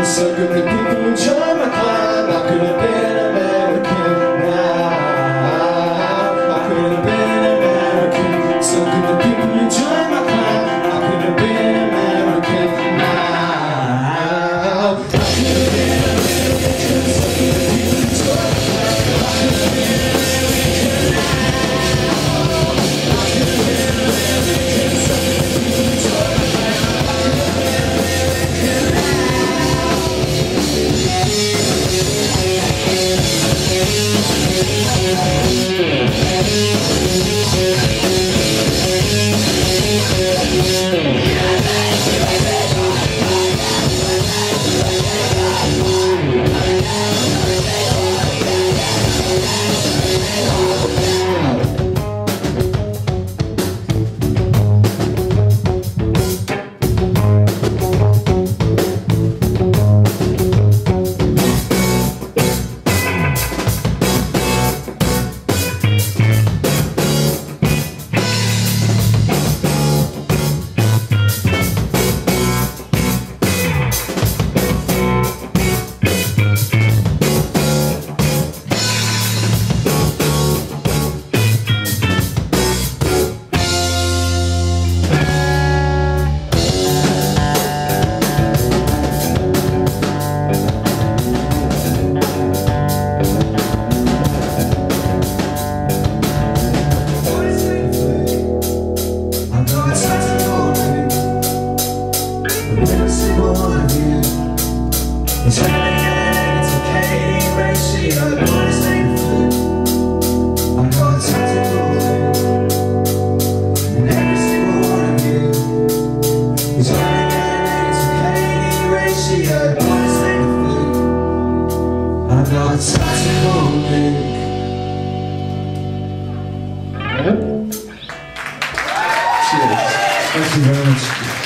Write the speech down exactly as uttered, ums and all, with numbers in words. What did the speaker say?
So good that people enjoy my climb. I could have been American now. I could have been American. So good that people enjoy my climb. I could have been American now. I could have been American. So good that people enjoy my climb. I could have been American now. I could have been American. So good that people enjoy my climb. I could have been American now. It's happening, it's okay, ratio, boys ain't food. I've got tactical and every single one of you is happening, it's okay, ratio, boys ain't food. I've got tactical Cheers. Thank you very much.